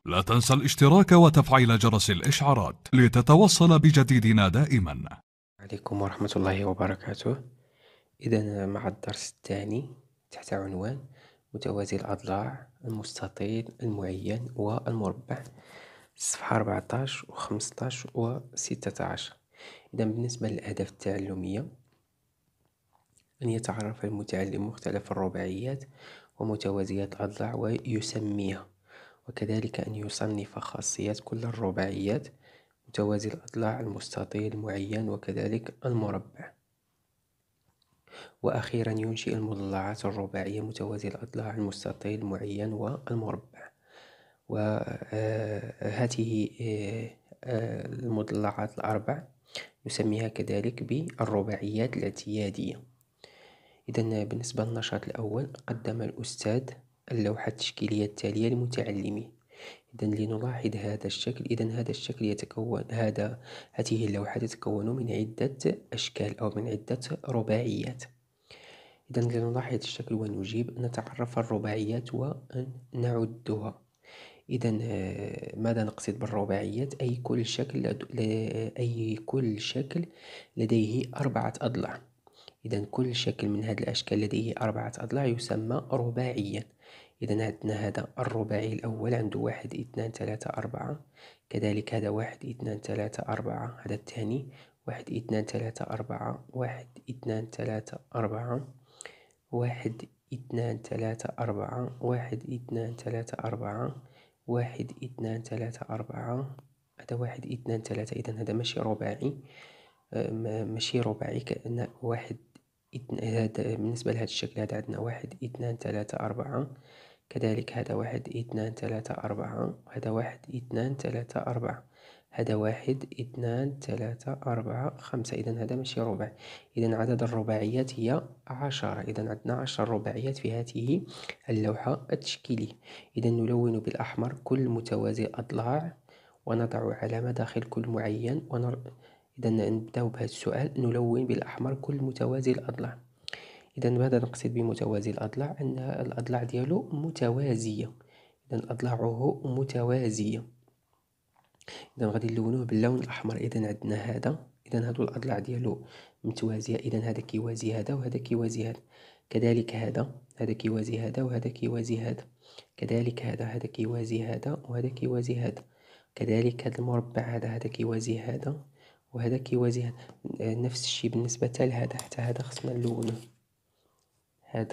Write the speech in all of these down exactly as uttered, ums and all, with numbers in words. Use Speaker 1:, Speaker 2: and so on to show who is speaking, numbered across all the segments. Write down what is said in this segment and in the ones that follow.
Speaker 1: لا تنسى الاشتراك وتفعيل جرس الإشعارات لتتوصل بجديدنا دائما.
Speaker 2: عليكم ورحمة الله وبركاته. إذا مع الدرس الثاني تحت عنوان متوازي الأضلاع المستطيل المعين والمربع، الصفحة أربعتاش و خمسطاش و ستطاش. إذا بالنسبة للأهداف التعلمية، أن يتعرف المتعلم مختلف الرباعيات ومتوازيات الأضلاع ويسميها، وكذلك أن يصنف خاصيات كل الرباعيات: متوازي الأضلاع، المستطيل، المعين، وكذلك المربع. وأخيرا ينشئ المضلعات الرباعية متوازي الأضلاع، المستطيل، المعين، والمربع. وهذه المضلعات الأربع نسميها كذلك بالرباعيات الاعتيادية. إذن بالنسبة للنشاط الأول، قدم الأستاذ اللوحة التشكيلية التالية للمتعلمين. إذن لنلاحظ هذا الشكل. إذن هذا الشكل يتكون هذا هذه اللوحة تتكون من عدة أشكال أو من عدة رباعيات. إذن لنلاحظ الشكل ونجيب، نتعرف الرباعيات ونعدها. إذن ماذا نقصد بالرباعيات؟ أي كل شكل أي كل شكل لديه أربعة أضلاع. إذن كل شكل من هذه الأشكال لديه أربعة أضلاع يسمى رباعيا. إذن عندنا هذا الرباعي الأول عنده واحد اثنان ثلاثة أربعة، كذلك هذا واحد اثنان ثلاثة أربعة، هذا الثاني واحد اثنان ثلاثة أربعة، واحد اثنان ثلاثة أربعة، واحد اثنان ثلاثة أربعة، واحد اثنان ثلاثة أربعة، واحد اثنان ثلاثة أربعة، هذا واحد اثنان ثلاثة. إذن هذا ماشي رباعي، ماشي رباعي كأن واحد. هذا بالنسبة لهذا الشكل، هذا عندنا واحد اثنان ثلاثة أربعة، كذلك هذا واحد اثنان ثلاثة أربعة، هذا واحد اثنان ثلاثة أربعة، هذا واحد اثنان ثلاثة أربعة خمسة. إذن هذا ماشي رباعي. إذن عدد الرباعيات هي عشرة. إذن عندنا عشر رباعيات في هذه اللوحة التشكيلية. إذن نلون بالأحمر كل متوازي الأضلاع ونضع علامة داخل كل معين ونر... إذا نبدأ بهذا السؤال: نلون بالأحمر كل متوازي الأضلاع. إذا ماذا نقصد بمتوازي الأضلاع؟ أن الأضلاع ديالو متوازية. إذا أضلاعه متوازية. إذا غادي نلونوه باللون الأحمر. إذا عندنا هذا، إذا هادو الأضلاع ديالو متوازية. إذا هذا كيوازي هذا وهذا كيوازي هذا، كذلك هذا هذا كيوازي هذا وهذا كيوازي هذا، كذلك هذا هذا كيوازي هذا وهذا كيوازي هذا، كذلك هذا المربع هذا هذا كيوازي هذا وهذا كيوازي هذا. نفس الشيء بالنسبة لهذا، حتى هذا خصنا نلونه. هذا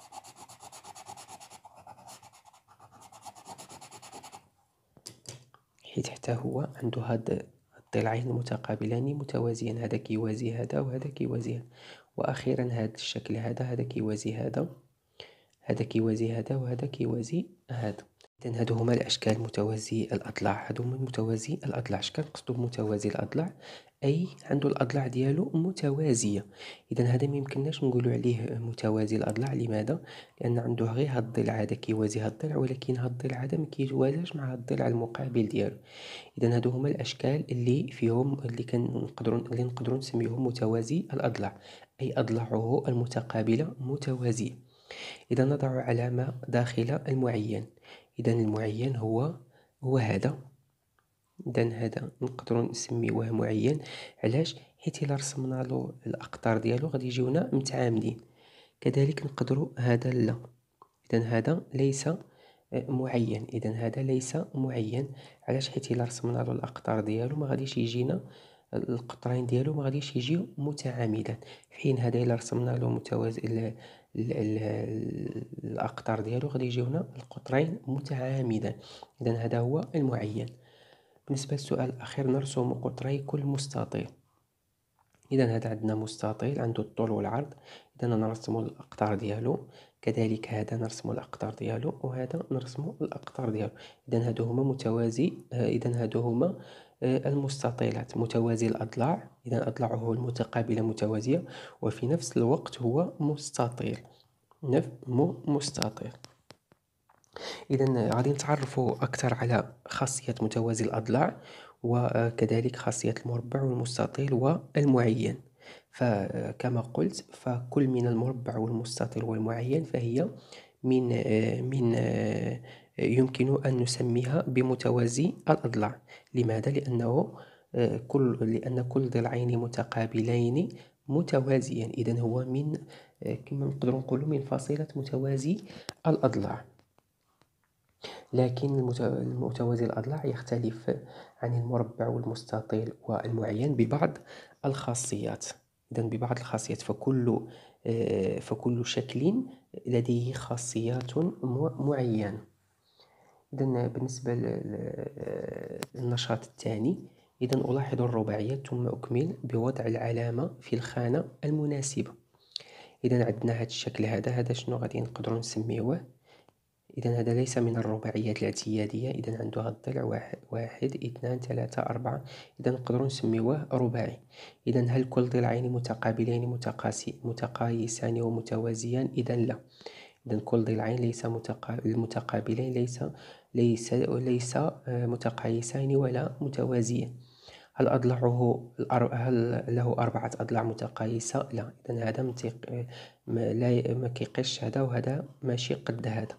Speaker 2: حيت حتى هو عنده هاد الضلعين المتقابلان متوازيان، هذا كيوازي هذا وهذا كيوازي هذا. وأخيرا هذا الشكل، هذا هذا كيوازي هذا، هذا كيوازي هذا وهذا كيوازي هذا. إذن هادو هما الأشكال متوازي الأضلاع. هادو هما متوازي الأضلاع. اش كنقصدو بمتوازي الأضلاع؟ أي عنده الأضلاع ديالو متوازية. إذن هذا ميمكنناش نقولو عليه متوازي الأضلاع. لماذا؟ لأن عنده غير هاد الضلع هذا كيوازي هاد الضلع، ولكن هاد الضلع هذا مكيتوازاش مع هاد الضلع المقابل ديالو. إذن هادو هما الأشكال اللي فيهم اللي كنقدرو اللي نقدرو نسميهم متوازي الأضلاع، أي أضلاعه المتقابلة متوازية. إذا نضع علامة داخل المعين. إذا المعين هو هو هذا. إذا هذا نقدروا نسميوه معين. علاش؟ حيت إلا رسمنا له الأقطار ديالو غادي يجيونا متعامدين. كذلك نقدروا هذا لا. إذا هذا ليس معين. إذا هذا ليس معين. علاش؟ حيت إلا رسمنا له الأقطار ديالو ما غاديش يجينا القطرين ديالو ما غاديش يجيو متعامدان. في حين هذا إلا رسمنا له متوازي ال ال ال الأقطار ديالو غادي يجيونا القطرين متعامدان. إذا هذا هو المعين. بالنسبة للسؤال الأخير، نرسم قطري كل مستطيل. إذا هذا عندنا مستطيل عنده الطول والعرض. إذا نرسم الأقطار ديالو، كذلك هذا نرسم الأقطار ديالو، وهذا نرسم الأقطار ديالو. إذا هادو هما متوازي. إذا هادو هما المستطيلات متوازي الأضلاع. إذا أضلاعه المتقابلة متوازية، وفي نفس الوقت هو مستطيل. نف مستطيل. إذا غادي نتعرفوا أكثر على خاصية متوازي الأضلاع، وكذلك خاصية المربع والمستطيل والمعين. فكما قلت، فكل من المربع والمستطيل والمعين فهي من من يمكن أن نسميها بمتوازي الأضلاع. لماذا؟ لأنه آه، كل لأن كل ضلعين متقابلين متوازيان، إذن هو من آه، كما نقدروا نقولوا من فصيلة متوازي الأضلاع. لكن المت- المتوازي الأضلاع يختلف عن المربع والمستطيل والمعين ببعض الخاصيات. إذن ببعض الخاصيات، فكل آه، فكل شكل لديه خاصيات مع- معينة. إذن بالنسبة لل- للنشاط الثاني، إذن ألاحظ الرباعيات ثم أكمل بوضع العلامة في الخانة المناسبة. إذن عندنا هذا الشكل هذا هذا شنو غادي نقدروا نسميوه؟ إذن هذا ليس من الرباعيات الاعتيادية. إذن عنده هذا الضلع واحد, واحد اثنان ثلاثة أربعة. إذن نقدروا نسميوه رباعي. إذن هل كل ضلعين متقابلين متقاسي متقايسان ومتوازيان؟ إذن لا. إذن كل ضلعين ليس متقا... المتقابلين ليس ليس ليس آه، متقايسين ولا متوازيان. هل أضلعه الأر... هل له أربعة أضلاع متقايسة؟ لا. إذن هذا متق... ما لا ما كيقيسش هذا، وهذا ماشي قد هذا.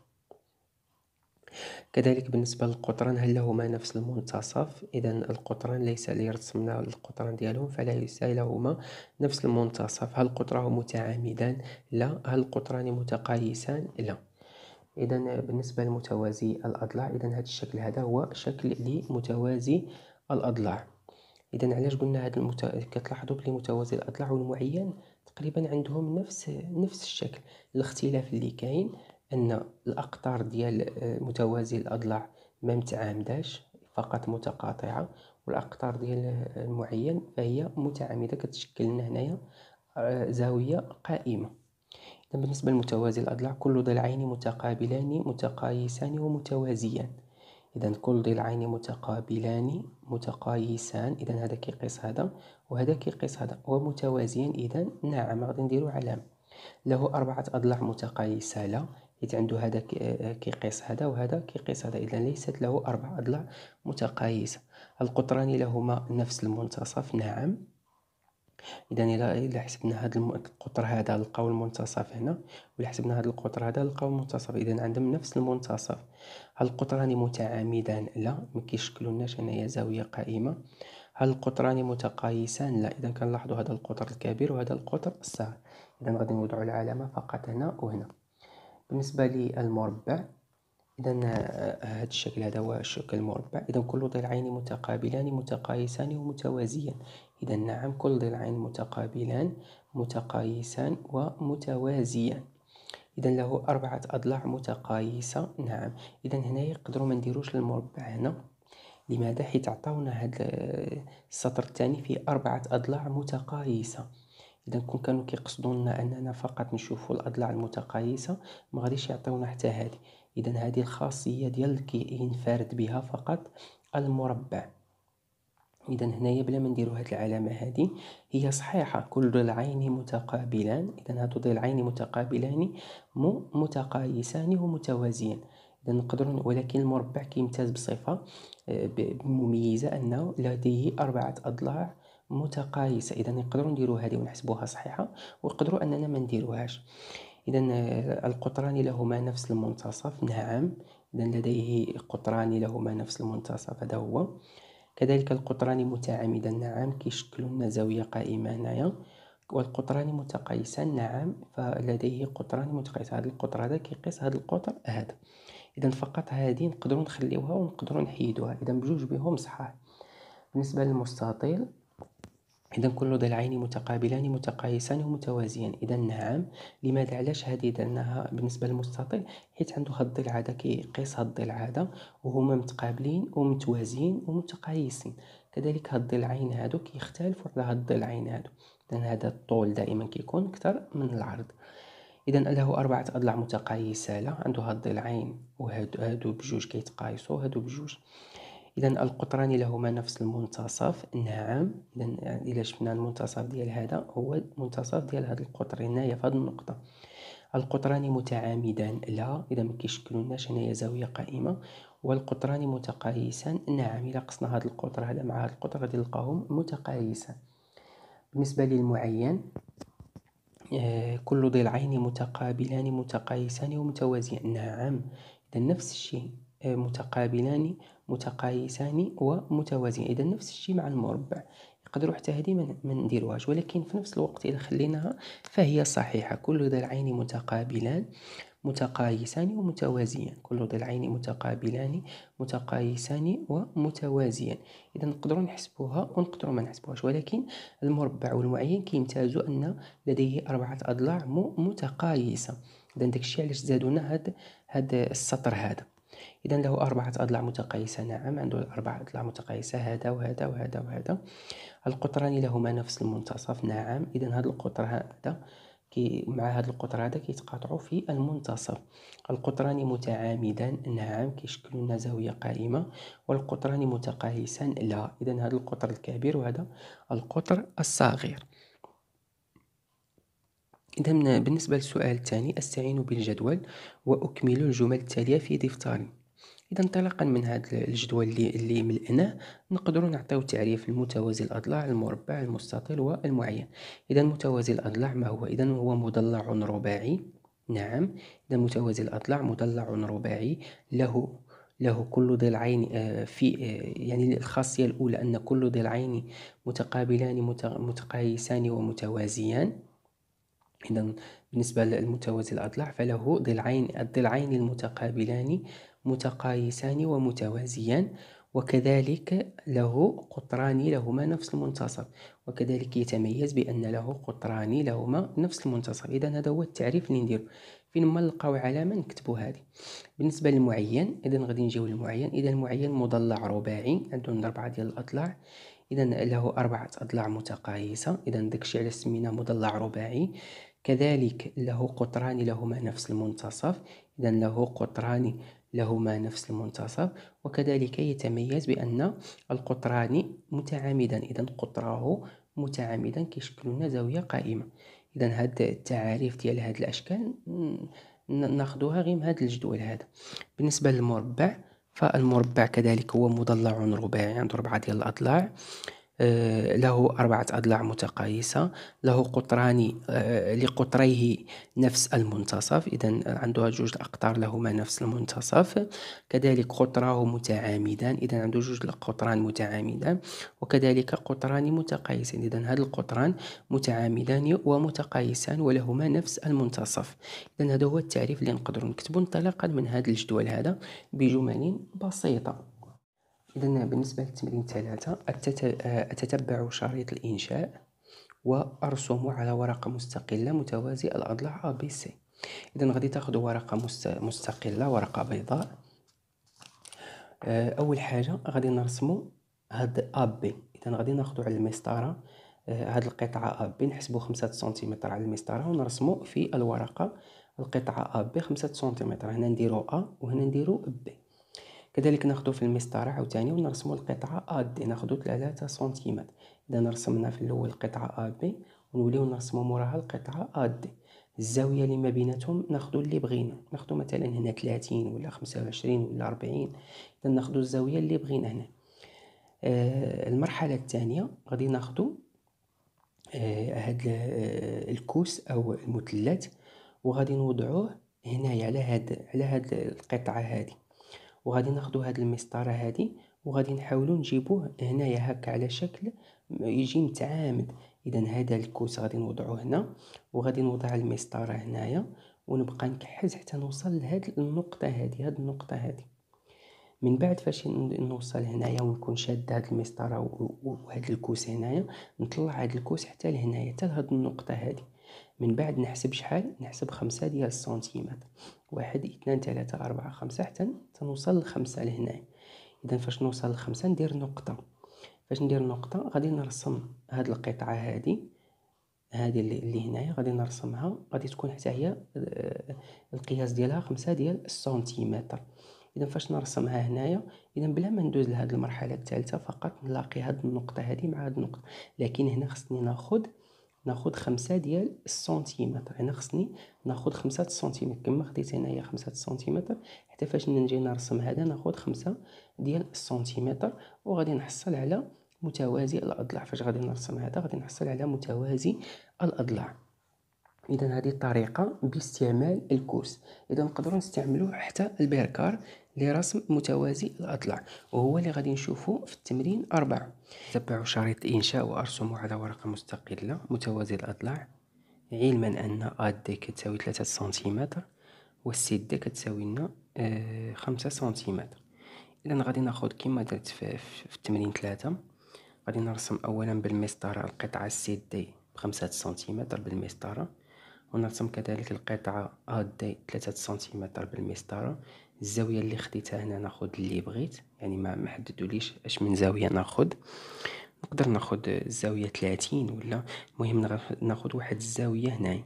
Speaker 2: كذلك بالنسبة للقطران، هل لهما نفس المنتصف؟ إذن القطران ليس لي رسمنا القطران ديالهم، فليس لهما نفس المنتصف. هل قطره متعامدان؟ لا. هل القطران متقايسان؟ لا. إذن بالنسبة لمتوازي الأضلاع، إذن هذا الشكل هذا هو شكل لمتوازي الأضلاع. إذن علاش قلنا هذا المت... كتلاحظوا بلي متوازي الأضلاع والمعين تقريبا عندهم نفس نفس الشكل. الاختلاف اللي كاين أن الأقطار ديال آه، متوازي الأضلاع ما متعامداش، فقط متقاطعة، والأقطار ديال المعين فهي متعامدة، كتشكل لنا هنايا آه، زاوية قائمة. إذن بالنسبة لمتوازي الأضلاع، كل ضلعين متقابلان متقايسان ومتوازيان. إذن كل ضلعين متقابلان متقايسان، إذن هذا كيقيس هذا وهذا كيقيس هذا، ومتوازيان. إذن نعم غادي نديرو علامة. له أربعة أضلاع متقايسة؟ لا، حيت عنده هذا كي- كيقيس هذا وهذا كيقيس هذا، إذن ليست له أربع أضلاع متقايسة. القطران لهما نفس المنتصف؟ نعم. إذا إلا إلا حسبنا هذا الم- القطر هذا نلقاو المنتصف هنا، وإلا حسبنا هذا القطر هذا نلقاو المنتصف، إذا عندهم نفس المنتصف. هل القطران متعامدان؟ لا، ما كيشكلولناش هنايا زاوية قائمة. هل القطران متقايسان؟ لا. إذا كنلاحظوا هذا القطر الكبير وهذا القطر الصغير، إذا غادي نوضعوا العلامة فقط هنا وهنا. بالنسبة للمربع، إذا هذا الشكل هذا هو الشكل المربع. إذا كل ضلعين متقابلان متقايسان ومتوازيان. إذا نعم كل ضلعين متقابلان متقايسان ومتوازيان. إذا له أربعة أضلاع متقايسة؟ نعم. إذا هنا يقدروا ما نديروش المربع هنا. لماذا؟ حيت عطاونا هذا السطر الثاني فيه أربعة أضلاع متقايسة. إذا كون كانوا كيقصدوا لنا أننا فقط نشوفوا الأضلاع المتقايسة، ما غاديش يعطيونا حتى هذه. إذا هذه الخاصية ديال اللي كينفرد بها فقط المربع. إذا هنايا بلا ما نديرو هاد العلامة هذه، هي صحيحة كل ضلعين متقابلان. إذا هادو ضلعين متقابلان مو متقايسان ومتوازيان. إذا نقدروا، ولكن المربع كيمتاز بصفة آه، ب- مميزة أنه لديه أربعة أضلاع متقايسة. إذا نقدروا نديرو هذه ونحسبوها صحيحة، ونقدروا أننا ما نديروهاش. إذا آه، القطران لهما نفس المنتصف؟ نعم. إذا لديه قطران لهما نفس المنتصف، هذا هو. كذلك القطران متعامدان؟ نعم، كيشكلوا لنا زاوية قائمة هنايا. والقطران متقايسان؟ نعم، فلديه قطران متقايسان، هذا القطر هذا كيقيس هذا القطر هذا. إذا فقط هذه نقدروا نخليوها ونقدروا نحيدوها، إذا بجوج بهم صحاح. بالنسبة للمستطيل، إذا كل ضلعين متقابلان متقايسان ومتوازيان. إذا نعم. لماذا؟ علاش هذه درناها بالنسبة للمستطيل؟ حيت عنده هاد الضلع هذا كيقيس هاد الضلع هذا، وهما متقابلين ومتوازيين ومتقايسين. كذلك هاد الضلعين هادو كيختلفوا على هاد الضلعين هادو. إذا هذا الطول دائما كيكون أكثر من العرض. إذا له أربعة أضلاع متقايسة؟ لا، عنده هاد الضلعين وهادو هادو بجوج كيتقايسوا هادو بجوج. إذا القطران لهما نفس المنتصف؟ نعم. إذا إلا شفنا المنتصف ديال هذا هو المنتصف ديال هذا القطر هنايا في هذه النقطة. القطران متعامدان؟ لا، إذا ما كيشكلولناش هنايا زاوية قائمة. والقطران متقايسان؟ نعم، إلا قسنا هذا القطر هذا مع هذا القطر غادي نلقاهم متقايسان. بالنسبة للمعين، آه، كل ضلعين متقابلان متقايسان ومتوازيان؟ نعم. إذا نفس الشيء، آه، متقابلان متقايسان ومتوازيان. إذا نفس الشيء مع المربع، يقدروا حتى هذه ما ما نديروهاش، ولكن في نفس الوقت إذا خليناها فهي صحيحة. كل ضلعين متقابلان متقايسان ومتوازيان، كل ضلعين متقابلان متقايسان ومتوازيان. إذا نقدروا نحسبوها ونقدروا ما نحسبوهاش، ولكن المربع والمعين كيمتازوا أن لديه أربعة أضلاع م- متقايسة. إذا داكشي علاش زادونا هاد هاد السطر هذا. إذا له أربعة أضلاع متقايسة، نعم عنده أربعة أضلاع متقايسة، هذا وهذا وهذا وهذا. القطران لهما نفس المنتصف، نعم. إذا هذا القطر هذا كي مع هذا القطر هذا كيتقاطعوا في المنتصف. القطران متعامدان، نعم كيشكلوا لنا زاوية قائمة. والقطران متقايسان، لا. إذا هذا القطر الكبير وهذا القطر الصغير. إذا بالنسبة للسؤال الثاني، أستعين بالجدول وأكمل الجمل التالية في دفتري. إذا انطلاقا من هذا الجدول اللي, اللي ملأناه، نقدروا نعطيو تعريف المتوازي الأضلاع، المربع، المستطيل والمعين. إذا متوازي الأضلاع ما هو؟ إذا هو مضلع رباعي، نعم. إذا متوازي الأضلاع مضلع رباعي، له له كل ضلعين آه، في آه، يعني الخاصية الأولى أن كل ضلعين متقابلان مت- متقايسان ومتوازيان. إذا بالنسبة للمتوازي الأضلاع فله ضلعين، الضلعين المتقابلان متقايسان ومتوازيان. وكذلك له قطران لهما نفس المنتصف، وكذلك يتميز بأن له قطران لهما نفس المنتصف. إذا هذا هو التعريف اللي نديرو. فين ما نلقاو علامة نكتبو هذه. بالنسبة للمعين، إذا غادي نجيو للمعين. إذا المعين مضلع رباعي عنده أربعة ديال الأضلاع. إذا له أربعة أضلاع متقايسة، إذا داكشي علاش سميناه مضلع رباعي. كذلك له قطران لهما نفس المنتصف، إذا له قطران لهما نفس المنتصف. وكذلك يتميز بأن القطران متعامدان، إذا قطراه متعامدا كيشكل لنا زاوية قائمة. إذا هاد التعاريف ديال هاد الأشكال ناخدوها غير من هاد الجدول هذا. بالنسبة للمربع، فالمربع كذلك هو مضلع رباعي عنده أربعة ديال الأضلاع. آه، له أربعة أضلاع متقايسة، له قطران آه، لقطريه نفس المنتصف، إذا عنده جوج الأقطار لهما نفس المنتصف. كذلك قطراه متعامدان، إذا عنده جوج القطران متعامدان. وكذلك قطران متقايسان، إذا هذا القطران متعامدان ومتقايسان ولهما نفس المنتصف. إذا هذا هو التعريف اللي نقدر نكتبه انطلاقا من هذا الجدول هذا بجمل بسيطة. إذا بالنسبة للتمرين ثلاثة، أتتبع شريط الإنشاء وأرسم على ورقة مستقلة متوازي الأضلاع A B C. إذا غادي تاخذوا ورقة مستقلة، ورقة بيضاء. أول حاجة غادي نرسمو هاد A B. إذا غادي ناخذوا على المسطرة هاد القطعة A B، نحسبو خمسة سنتيمتر على المسطرة ونرسمو في الورقة القطعة A B خمسة سنتيمتر. هنا نديرو A وهنا نديرو B. كذلك ناخدو في المسطرة عاوتاني ونرسمو القطعة أ دي، ناخدو ثلاثة سنتيمتر. إذا رسمنا في الأول القطعة أ بي ونوليو نرسمو موراها القطعة أ دي. الزاوية اللي ما بيناتهم ناخدو اللي بغينا، ناخدو مثلا هنا ثلاثين ولا خمسة وعشرين ولا أربعين. إذا ناخدو الزاوية اللي بغينا هنا. آه المرحلة الثانية غادي ناخدو آه هاد آه الكوس أو المثلث وغادي نوضعوه هنايا على هاد على هاد القطعة هادي، وغادي ناخدو هاد المسطرة هادي وغادي نحاولو نجيبوه هنايا هكا على شكل يجي متعامد. اذا هذا الكوس غادي نوضعوه هنا وغادي نوضع المسطرة هنايا ونبقى نكحز حتى نوصل لهاد النقطة هادي، هاد النقطة هادي. من بعد فاش نوصل هنايا ونكون شاد هاد المسطرة وهاد الكوس هنايا، نطلع هاد الكوس حتى لهنايا حتى لهاد النقطة هادي. من بعد نحسب شحال، نحسب خمسة ديال السنتيمتر، واحد اثنان ثلاثة أربعة خمسة حتى تنوصل لخمسة لهنايا. إذا فاش نوصل لخمسة ندير نقطة، فاش ندير نقطة غادي نرسم هاد القطعة هادي هادي اللي, اللي هنايا غادي نرسمها، غادي تكون حتى هي القياس ديالها خمسة ديال السنتيمتر. إذا فاش نرسمها هنايا، إذا بلا ما ندوز لهاد المرحلة الثالثة فقط نلاقي هاد النقطة هادي مع هاد النقطة، لكن هنا خصني ناخد ناخد خمسة ديال السنتيمتر. هنا خصني ناخد خمسة سنتيمتر كما خديت هنايا خمسة سنتيمتر، حتى فاش نجي نرسم هذا ناخد خمسة ديال السنتيمتر وغادي نحصل على متوازي الأضلاع. فاش غادي نرسم هذا غادي نحصل على متوازي الأضلاع. إذا هذه الطريقة باستعمال الكوس. إذا نقدروا نستعملوا حتى البركار لرسم متوازي الأضلاع، وهو اللي غادي نشوفه في التمرين أربعة. تبعوا شريط الإنشاء وأرسموا على ورقة مستقلة متوازي الأضلاع، علما أن أ دي كتساوي ثلاثة سنتيمتر والسي دي كتساوي لنا آه خمسة سنتيمتر. إذا غادي ناخد كيما درت في, في, في التمرين ثلاثة، غادي نرسم أولا بالمسطرة القطعة سي دي بخمسة سنتيمتر بالمسطرة، ونرسم كذلك القطعة أ دي ثلاثة سنتيمتر بالمسطرة. الزاوية اللي خديتها هنا ناخد اللي بغيت، يعني ما محددوليش اش من زاوية ناخد. نقدر ناخد الزاوية ثلاثين ولا المهم ناخد واحد الزاوية هنايا.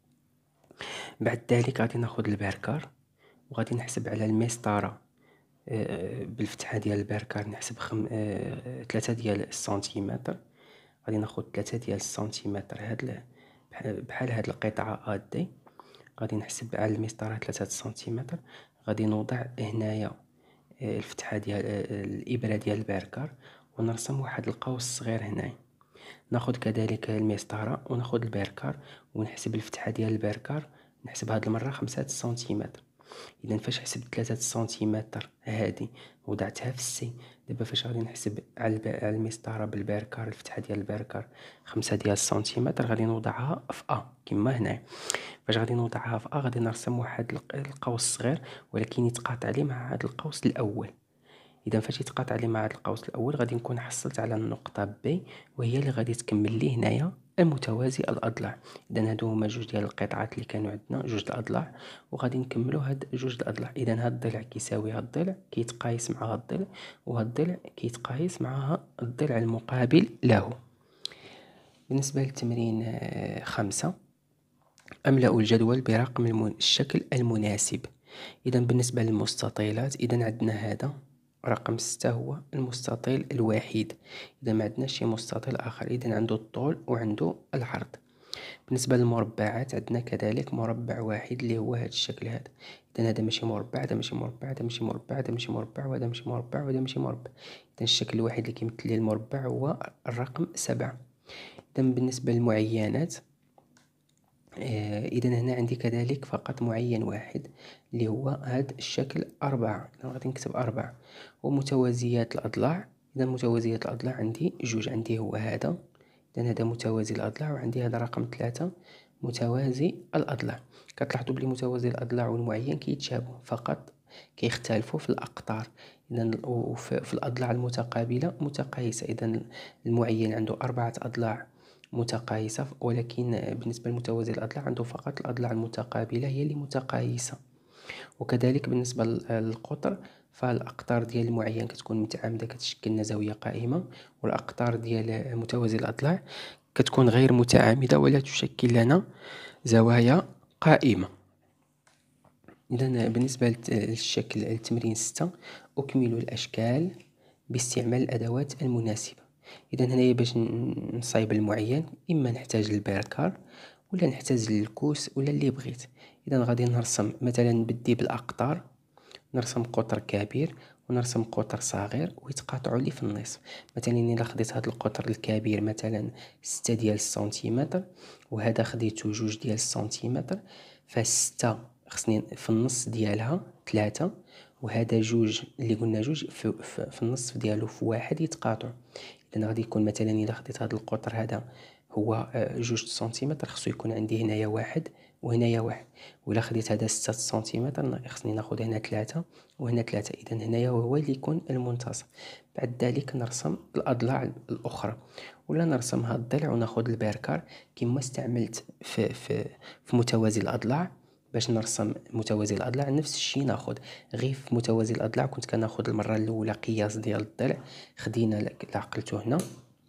Speaker 2: بعد ذلك غادي ناخد البركار وغادي نحسب على المسطرة بالفتحة ديال البركار، نحسب خم... ثلاثة ديال السنتيمتر. غادي ناخد ثلاثة ديال السنتيمتر هاد بحال هاد القطعة أ دي، غادي نحسب على المسطرة ثلاثة سنتيمتر. غادي نوضع هنايا الفتحة ديال الإبرة ديال البركار ونرسم واحد القوس صغير هنايا. ناخد كذلك المسطرة وناخد البركار ونحسب الفتحة ديال البركار، نحسب هاد المرة خمسة سنتيمتر. اذا فاش حسبت ثلاثة سنتيمتر هادي وضعتها في السي، دابا فاش غادي نحسب على المسطره بالبركار الفتحه ديال البركار خمسة ديال السنتيمتر، غادي نوضعها في ا كما هنا. فاش غادي نوضعها في ا غادي نرسم واحد القوس صغير ولكن يتقاطع لي مع هذا القوس الاول. اذا فاش يتقاطع لي مع هذا القوس الاول غادي نكون حصلت على النقطه بي، وهي اللي غادي تكمل لي هنايا المتوازي الاضلاع. اذا هادو هما جوج ديال القطعات اللي كانوا عندنا، جوج الاضلاع، وغادي نكملوا هاد جوج الاضلاع. اذا هاد الضلع كيساوي هاد الضلع كيتقايس مع هاد الضلع، وهاد الضلع كيتقايس مع الضلع المقابل له. بالنسبه للتمرين خمسة، املأ الجدول برقم المن... الشكل المناسب. اذا بالنسبه للمستطيلات، اذا عندنا هذا رقم ستة هو المستطيل الوحيد، إذا ما عندناش شي مستطيل آخر. إذا عنده الطول وعنده العرض. بالنسبة للمربعات عندنا كذلك مربع واحد اللي هو هذا الشكل هذا. إذا هذا ماشي مربع، هذا ماشي مربع، هذا ماشي مربع، هذا ماشي مربع، وهذا ماشي مربع، وهذا ماشي مربع. إذا الشكل الوحيد اللي كيمثل لي المربع هو الرقم سبعة. إذا بالنسبة للمعينات، إذا هنا عندي كذلك فقط معين واحد اللي هو هذا الشكل أربعة. أنا غادي نكتب أربعة. ومتوازيات الأضلاع، إذا متوازيات الأضلاع عندي جوج، عندي هو هذا، إذا هذا متوازي الأضلاع، وعندي هذا رقم ثلاثة متوازي الأضلاع. كتلاحظوا بلي متوازي الأضلاع والمعين كيتشابهوا، فقط كيختلفوا في الأقطار. إذا في الأضلاع المتقابلة متقايسة. إذا المعين عنده أربعة أضلاع متقايسة، ولكن بالنسبة لمتوازي الأضلاع عنده فقط الأضلاع المتقابلة هي اللي متقايسة. وكذلك بالنسبة للقطر، فالأقطار ديال المعين كتكون متعامدة كتشكل لنا زاوية قائمة، والأقطار ديال متوازي الأضلاع كتكون غير متعامدة ولا تشكل لنا زوايا قائمة. إذا بالنسبة للشكل التمرين ستة، أكمل الأشكال باستعمال الأدوات المناسبة. إذا هنايا باش نصايب المعين إما نحتاج للبركار ولا نحتاج للكوس ولا اللي بغيت. إذا غادي نرسم مثلا بدي بالأقطار، نرسم قطر كبير ونرسم قطر صغير ويتقاطعوا لي في النصف. مثلا إلا خديت هذا القطر الكبير مثلا ستة ديال السنتيمتر، وهذا خديته جوج ديال السنتيمتر، فستة خصني في النص ديالها ثلاثة، وهذا جوج اللي قلنا جوج في, في, في النصف ديالو في واحد يتقاطع. إذا غادي يكون مثلا إلا خديت هذا القطر هذا هو جوج سنتيمتر، خصو يكون عندي هنايا واحد وهنايا واحد. ولا خديت هذا ستة سنتيمتر خصني ناخد هنا ثلاثة وهنا ثلاثة. إذا هنايا هو اللي يكون المنتصف. بعد ذلك نرسم الأضلاع الأخرى، ولا نرسم هذا الضلع وناخد البركار كما استعملت في, في, في متوازي الأضلاع. باش نرسم متوازي الأضلاع نفس الشيء ناخد، غير في متوازي الأضلاع كنت كناخد المرة الأولى قياس ديال الضلع، خدينا عقلتو هنا.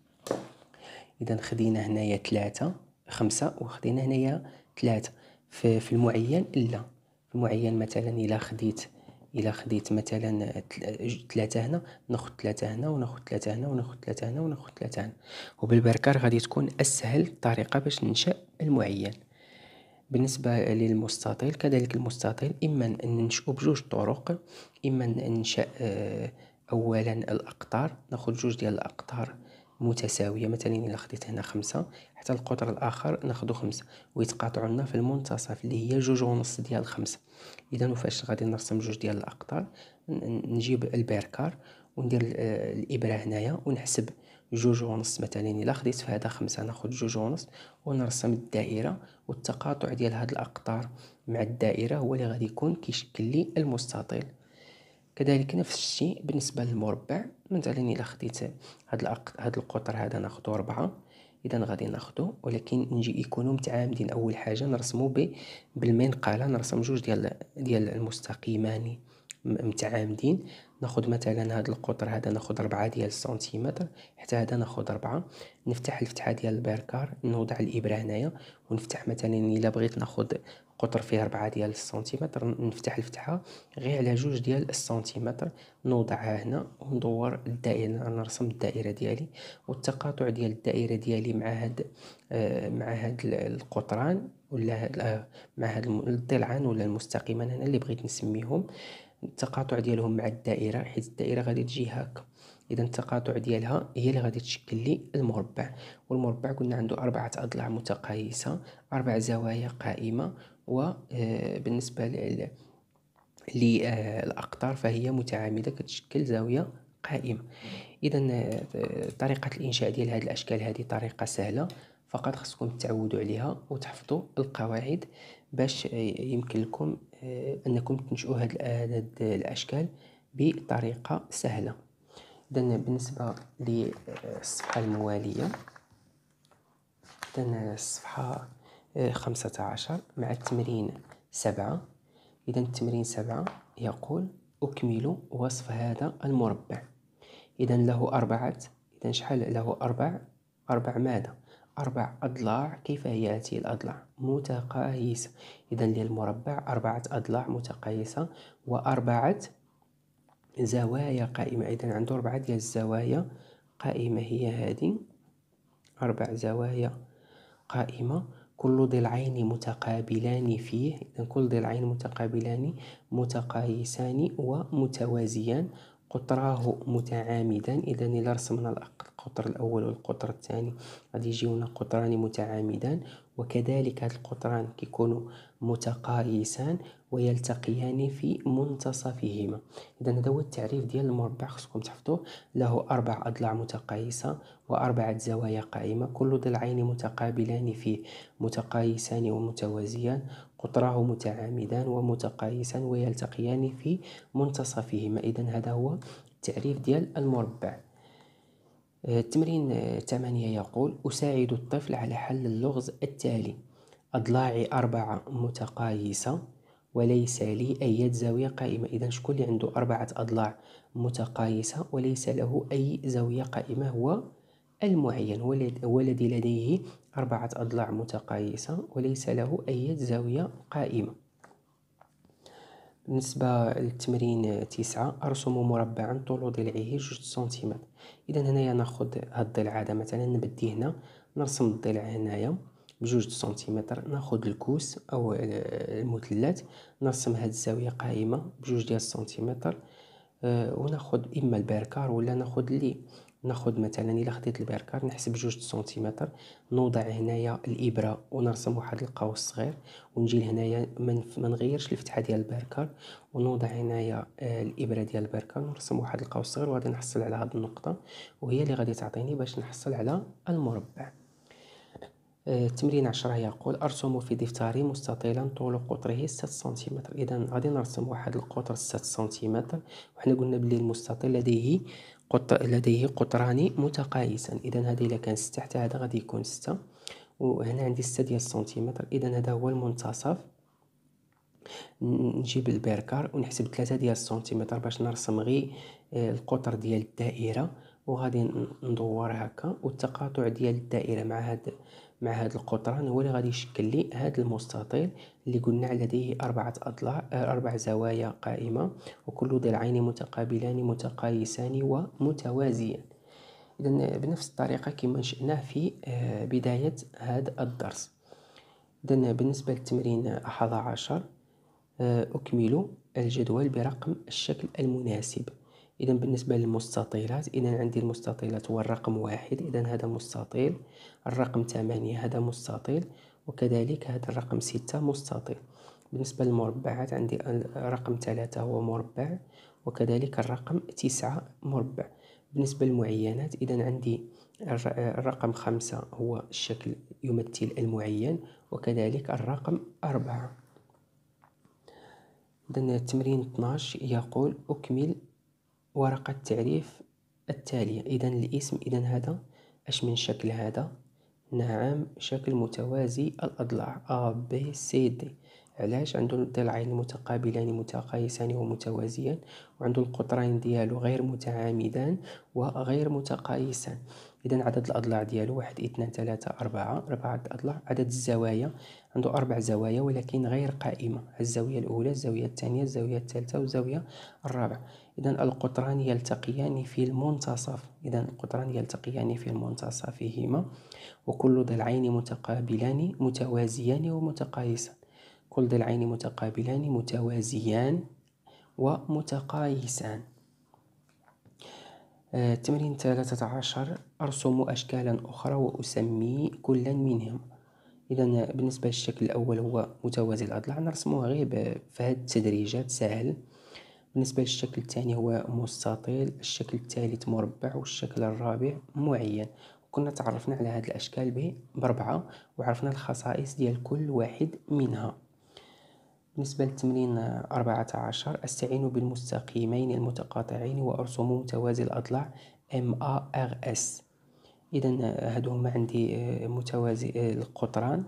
Speaker 2: إذا خدينا هنايا ثلاثة خمسة وخدينا هنايا ثلاثة. في, في المعين لا، في المعين مثلا إلا خديت إلا خديت مثلا ثلاثة هنا ناخد ثلاثة هنا وناخد ثلاثة هنا وناخد ثلاثة هنا وناخد ثلاثة هنا. وبالبركار غادي تكون أسهل طريقة باش ننشأ المعين. بالنسبة للمستطيل كذلك، المستطيل إما ننشأ بجوج طرق، إما ننشأ أولا الأقطار، ناخد جوج ديال الأقطار متساوية. مثلا إلا خديت هنا خمسة حتى القطر الآخر ناخدو خمسة ويتقاطعوا لنا في المنتصف اللي هي جوج ونص ديال خمسة. إذا فاش غادي نرسم جوج ديال الأقطار نجيب البركار وندير الإبرة هنايا ونحسب جوج ونص. مثلا إلا خديت في هذا خمسة ناخد جوج ونص ونرسم الدائرة، والتقاطع ديال هاد الأقطار مع الدائرة هو اللي غادي يكون كيشكل لي المستطيل. كذلك نفس الشيء بالنسبة للمربع. مثلا إلا خديت هاد, الأق... هاد القطر هذا ناخدو ربعة، إذا غادي ناخدو ولكن نجي يكونوا متعامدين. أول حاجة نرسمو ب... بالمنقلة، نرسم جوج ديال ديال المستقيمان متعامدين. ناخد مثلا هاد القطر هذا ناخد ربعة ديال السنتيمتر، حتى هذا ناخد ربعة. نفتح الفتحة ديال البركار، نوضع الإبرة هنايا ونفتح. مثلا إلا بغيت ناخد قطر فيه ربعة ديال السنتيمتر، نفتح الفتحة غير على جوج ديال السنتيمتر، نوضعها هنا وندور الدائرة، نرسم الدائرة ديالي. والتقاطع ديال الدائرة ديالي مع هاد آه مع هاد القطران ولا هاد آه مع هاد الضلعان ولا المستقيمان هنا اللي بغيت نسميهم، التقاطع ديالهم مع الدائرة، حيت الدائرة غادي تجي هكا. إذا التقاطع ديالها هي اللي غادي تشكل لي المربع. والمربع قلنا عنده أربعة أضلاع متقايسة، أربع زوايا قائمة، وبالنسبة للأقطار فهي متعامدة كتشكل زاوية قائمة. إذا طريقة الإنشاء ديال هذه الأشكال هذه طريقة سهلة، فقط خصكم تعودوا عليها وتحفظوا القواعد باش يمكن لكم أنكم تنشئوا هذه الأشكال بطريقة سهلة. إذا بالنسبة للصفحة الموالية، إذا الصفحة خمسة عشر مع التمرين سبعة. إذا التمرين سبعة يقول: أكمل وصف هذا المربع. إذا له أربعة، إذا شحال له أربع أربع ماذا؟ أربع أضلاع. كيف هي هذه الأضلاع؟ متقايسة. إذا للمربع أربعة أضلاع متقايسة وأربعة زوايا قائمة. إذا عنده أربعة ديال الزوايا قائمة، هي هذه أربع زوايا قائمة. كل ضلعين متقابلان فيه. إذا كل ضلعين متقابلان متقايسان ومتوازيان، قطراه متعامدان. إذا إلا رسمنا القطر الأول والقطر الثاني غادي يجيونا قطران متعامدان، وكذلك هاد القطران كيكونوا متقايسان ويلتقيان في منتصفهما. إذا هذا هو التعريف ديال المربع، خصكم تحفظوه. له أربع أضلاع متقايسة وأربعة زوايا قائمة، كل ضلعين متقابلان فيه متقايسان ومتوازيان، قطراه متعامدان ومتقايسان ويلتقيان في منتصفهما. إذا هذا هو التعريف ديال المربع. التمرين ثمانية يقول: أساعد الطفل على حل اللغز التالي: أضلاعي أربعة متقايسة وليس لي أي زاوية قائمة. إذا شكون اللي عنده أربعة أضلاع متقايسة وليس له أي زاوية قائمة؟ هو المعين، هو الذي لديه أربعة أضلاع متقايسة وليس له أي زاوية قائمة. بالنسبة للتمرين تسعة: أرسم مربعا طول ضلعه جوج سنتيمتر. إذا هنايا ناخد هاد الضلع هذا مثلا نبدي هنا، نرسم الضلع هنايا بجوج سنتيمتر، ناخد الكوس أو المثلث نرسم هاد الزاوية قائمة بجوج ديال السنتيمتر. أه وناخد إما البركار ولا ناخد اللي ناخد مثلا إلا خديت البركار نحسب جوج سنتيمتر، نوضع هنايا الإبرة ونرسم واحد القوس صغير، ونجي لهنايا ما نغيرش الفتحة ديال البركار، ونوضع هنايا آه الإبرة ديال البركار ونرسم واحد القوس صغير، وغادي نحصل على هاد النقطة وهي اللي غادي تعطيني باش نحصل على المربع. التمرين عشرة يقول: أرسم في دفتري مستطيلا طول قطره ستة سنتيمتر. إذا غادي نرسم واحد القطر ستة سنتيمتر، وحنا قلنا بلي المستطيل لديه قطر لديه قطران متقايسان. إذا هذا إلا كان ستة حتى هذا غادي يكون ستة، وهنا عندي ستة ديال السنتيمتر. إذا هذا هو المنتصف. نجيب البركار ونحسب ثلاثة ديال السنتيمتر باش نرسم غير القطر ديال الدائرة، وغادي ندور هكا، والتقاطع ديال الدائرة مع هاد مع هاد القطران هو اللي غادي يشكل لي هاد المستطيل اللي قلنا لديه أربعة أضلاع أربع زوايا قائمة، وكل ضلعين متقابلان متقايسان ومتوازيان. إذا بنفس الطريقة كما نشأناه في بداية هذا الدرس. إذا بالنسبة للتمرين أحد عشر: أكمل الجدول برقم الشكل المناسب. إذا بالنسبة للمستطيلات، إذا عندي المستطيلات هو الرقم واحد، إذا هذا مستطيل. الرقم ثمانية هذا مستطيل، وكذلك هذا الرقم ستة مستطيل. بالنسبة للمربعات عندي رقم ثلاثة هو مربع، وكذلك الرقم تسعة مربع. بالنسبة للمعينات إذا عندي الرقم خمسة هو الشكل يمثل المعين، وكذلك الرقم أربعة. إذن التمرين اثناش يقول أكمل ورقة التعريف التالية. إذن الاسم، إذن هذا أش من شكل هذا؟ نعم، شكل متوازي الأضلاع A B C D. علاش؟ عنده الضلعين متقابلان متقايسان ومتوازيان، وعنده القطرين ديالو غير متعامدان وغير متقايسان. إذن عدد الأضلاع ديالو واحد اثنان ثلاثة أربعة، أربعة أضلاع. عدد الزوايا عنده أربع زوايا ولكن غير قائمة، الزاوية الأولى، الزاوية الثانية، الزاوية الثالثة والزاوية الرابعة. إذن القطران يلتقيان في المنتصف. إذن القطران يلتقيان في منتصفهما، وكل ضلعين متقابلان متوازيان ومتقايسان. كل ضلعين متقابلان متوازيان ومتقايسان. آه، تمرين ثلاثة عشر أرسم أشكالا أخرى وأسمي كلا منهم. إذا بالنسبة للشكل الأول هو متوازي الأضلاع، نرسموه غير في هذه التدريجات سهل. بالنسبة للشكل الثاني هو مستطيل، الشكل الثالث مربع، والشكل الرابع معين. كنا تعرفنا على هذه الأشكال ب بربعة، وعرفنا الخصائص ديال كل واحد منها. بالنسبة للتمرين أربعة عشر أستعين بالمستقيمين المتقاطعين وأرسم متوازي الأضلاع M A R S. إذا هادو هما عندي متوازي القطران.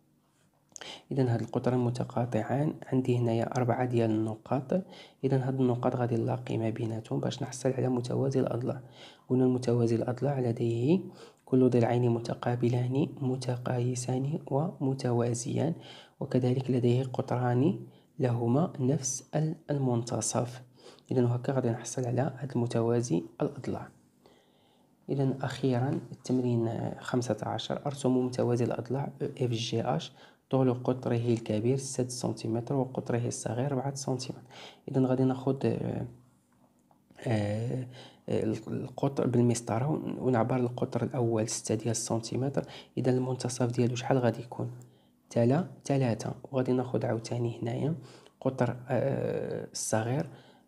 Speaker 2: إذا هاد القطران متقاطعان، عندي هنايا أربعة ديال النقاط. إذا هاد النقاط غادي نلاقي ما بيناتهم باش نحصل على متوازي الأضلاع. قلنا المتوازي الأضلاع لديه كل ضلعين متقابلان متقايسان ومتوازيان، وكذلك لديه قطران لهما نفس المنتصف. إذا هكا غادي نحصل على هاد المتوازي الأضلاع. إذا أخيرا التمرين خمسة عشر أرسم متوازي الأضلاع F G H. طول قطره الكبير ستة سنتيمتر وقطره الصغير أربعة سنتيمتر. إذا غادي ناخد آه آه القطر بالمسطرة ونعبر القطر الأول ستة ديال السنتيمتر. إذا المنتصف ديالو شحال غادي يكون؟ تلا ثلاثة. وغادي ناخد عاوتاني هنايا قطر آه الصغير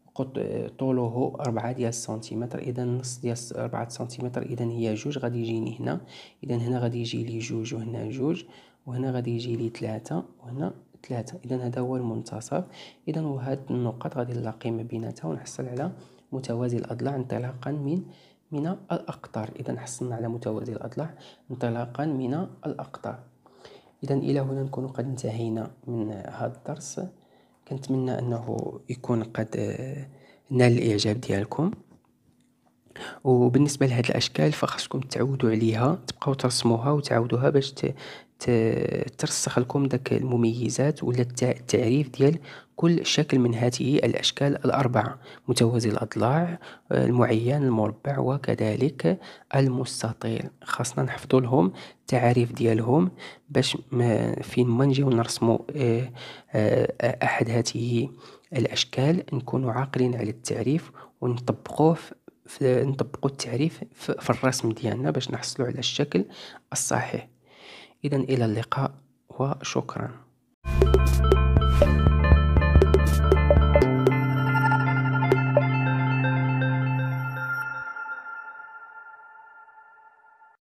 Speaker 2: طوله أربعة ديال السنتيمتر. إذا نص ديال أربعة سنتيمتر إذا هي جوج، غادي يجيني هنا. إذا هنا غادي يجي لي جوج، وهنا جوج، وهنا غادي يجي لي ثلاثة، وهنا ثلاثة. إذا هذا هو المنتصف. إذا وهاد النقط غادي نلاقي ما بيناتها ونحصل على متوازي الأضلاع انطلاقا من من الأقطار. إذا حصلنا على متوازي الأضلاع انطلاقا من الأقطار. إذا إلى هنا نكون قد انتهينا من هذا الدرس. كنتمنى أنه يكون قد نال الإعجاب ديالكم. وبالنسبة لهذه الأشكال فخصكم تعودوا عليها، تبقاو ترسموها وتعودوها باش ترسخ لكم داك المميزات ولا التعريف ديال كل شكل من هذه الأشكال الأربعة: متوازي الأضلاع، المعين، المربع، وكذلك المستطيل. خاصنا نحفظوا لهم التعاريف ديالهم باش فين ما نجيو نرسموا أحد هذه الأشكال نكونوا عاقلين على التعريف ونطبقوه نطبقوا التعريف في الرسم ديالنا باش نحصلوا على الشكل الصحيح. إذن إلى اللقاء وشكرا.